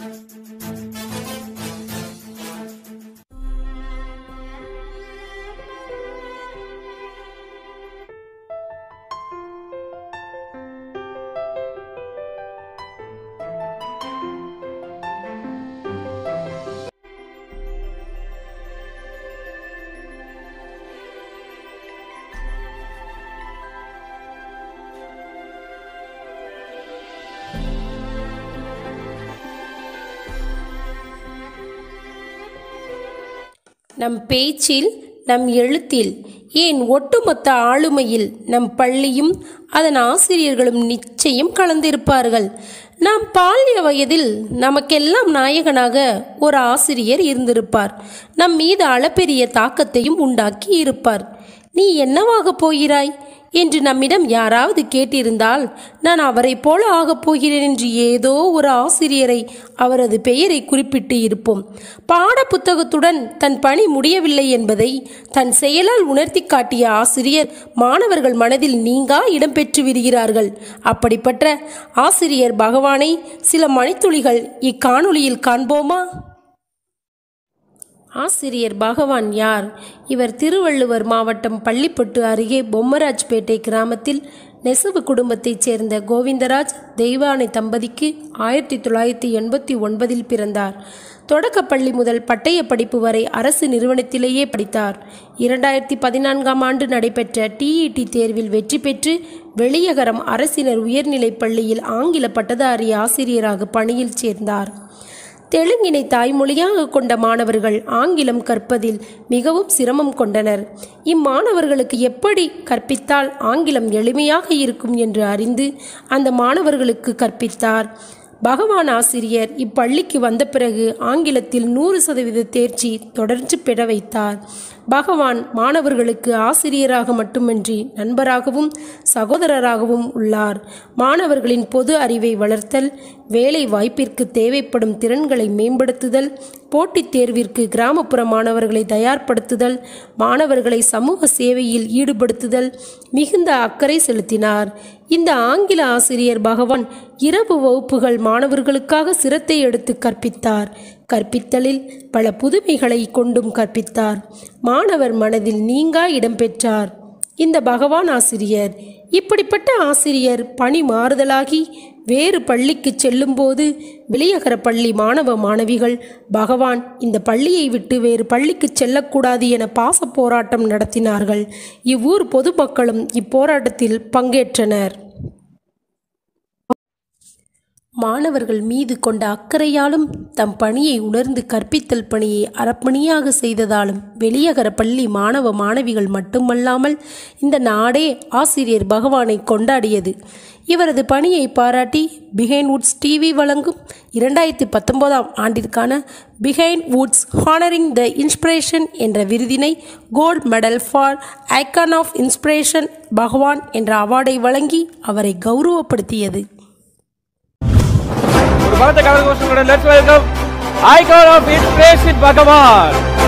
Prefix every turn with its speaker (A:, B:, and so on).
A: நம் பேச்சில், நம் எழுத்தில், ஏன் ஒட்டுமொத்த ஆளுமையில் நம் பள்ளியும் அதன் ஆசிரியர்களும் நிச்சயம் கலந்திருப்பார்கள். நாம் பால்ய வயதில் நமக்கெல்லாம் நாயகனாக ஒரு ஆசிரியர் இருந்திருப்பார். நம் மீது அளப்பெரிய தாக்கத்தையும் உண்டாக்கி இருப்பார். நீ என்னவாகப் போகிறாய் என்று நம்மிடம் யாராவது கேட்டிருந்தால், நான் அவரை போல ஆகப் போகிறேன் என்று ஏதோ ஒரு ஆசிரியரை, அவரது பெயரை குறிப்பிட்டு இருப்போம். பாட புத்தகத்துடன் தன் பணி முடியவில்லை என்பதை தன் செயலால் உணர்த்தி காட்டிய ஆசிரியர் மாணவர்கள் மனதில் நீங்கா இடம்பெற்று விடுகிறார்கள். அப்படிப்பட்ட ஆசிரியர் பகவானை சில மணித்துளிகள் இக்காணொளியில் காண்போமா? ஆசிரியர் பகவான் யார்? இவர் திருவள்ளுவர் மாவட்டம் பள்ளிப்பட்டு அருகே பொம்மராஜ்பேட்டை கிராமத்தில் நெசவு குடும்பத்தைச் சேர்ந்த கோவிந்தராஜ் தெய்வானை தம்பதிக்கு 1989 பிறந்தார். தொடக்கப்பள்ளி முதல் பட்டய படிப்பு வரை அரசு நிறுவனத்திலேயே படித்தார். 2014ஆம் ஆண்டு நடைபெற்ற TET தேர்வில் வெற்றி பெற்று வெளியகரம் அரசினர் உயர்நிலைப் பள்ளியில் ஆங்கில பட்டதாரி ஆசிரியராக பணியில் சேர்ந்தார். தெலுங்கினை தாய்மொழியாக கொண்ட மாணவர்கள் ஆங்கிலம் கற்பதில் மிகவும் சிரமம் கொண்டனர். இம்மாணவர்களுக்கு எப்படி கற்பித்தால் ஆங்கிலம் எளிமையாக இருக்கும் என்று அறிந்து அந்த மாணவர்களுக்கு கற்பித்தார். பகவான் ஆசிரியர் இப்பள்ளிக்கு வந்த பிறகு ஆங்கிலத்தில் 100% தேர்ச்சி தொடர்ந்து பெற வைத்தார். பகவான் மாணவர்களுக்கு ஆசிரியராக மட்டுமின்றி நண்பராகவும் சகோதரராகவும் உள்ளார். மாணவர்களின் பொது அறிவை வளர்த்தல், வேலை வாய்ப்பிற்கு தேவைப்படும் திறன்களை மேம்படுத்துதல், போட்டித் தேர்விற்கு கிராமப்புற மாணவர்களை தயார்படுத்துதல், மாணவர்களை சமூக சேவையில் ஈடுபடுத்துதல் மிகுந்த அக்கறை செலுத்தினார். இந்த ஆங்கில ஆசிரியர் பகவான் இரவு வகுப்புகள் மாணவர்களுக்காக சிரத்தை எடுத்து கற்பித்தார். கற்பித்தலில் பல புதுமைகளை கொண்டும் கற்பித்தார். மாணவர் மனதில் நீங்கா இடம்பெற்றார் இந்த பகவான் ஆசிரியர். இப்படிப்பட்ட ஆசிரியர் பணி மாறுதலாகி வேறு பள்ளிக்கு செல்லும்போது வெளியகர பள்ளி மாணவ மாணவிகள் பகவான் இந்த பள்ளியை விட்டு வேறு பள்ளிக்கு செல்லக்கூடாது என பாச போராட்டம் நடத்தினார்கள். இவ்வூர் பொதுமக்களும் இப்போராட்டத்தில் பங்கேற்றனர். மாணவர்கள் மீது கொண்ட அக்கறையாலும் தம் பணியை உணர்ந்து கற்பித்தல் பணியை அறப்பணியாக செய்ததாலும் வெளியகர பள்ளி மாணவ மாணவிகள் மட்டுமல்லாமல் இந்த நாடே ஆசிரியர் பகவானை கொண்டாடியது. இவரது பணியை பாராட்டி பிஹைண்ட் வுட்ஸ் டிவி வழங்கும் 2019ஆம் ஆண்டிற்கான Behindwoods honouring the inspiration என்ற விருதினை gold medal for icon of inspiration Bhagavan என்ற அவார்டை வழங்கி அவரை கௌரவப்படுத்தியது.
B: Let's welcome Icon of Inspiration Bhagavan.